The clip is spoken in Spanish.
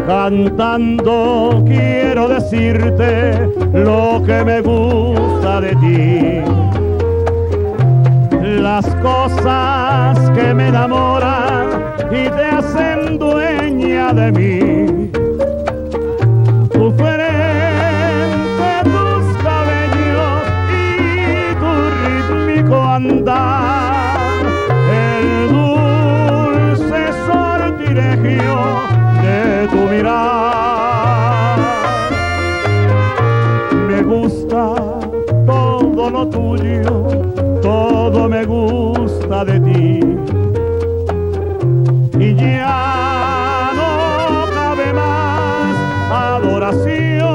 Cantando quiero decirte lo que me gusta de ti, las cosas que me enamoran y te hacen dueña de mí. Tu frente, tus cabellos y tu rítmico andar, el dulce sortilegio de tu mirar. Me gusta todo lo tuyo, todo me gusta de ti, y ya no cabe más adoración.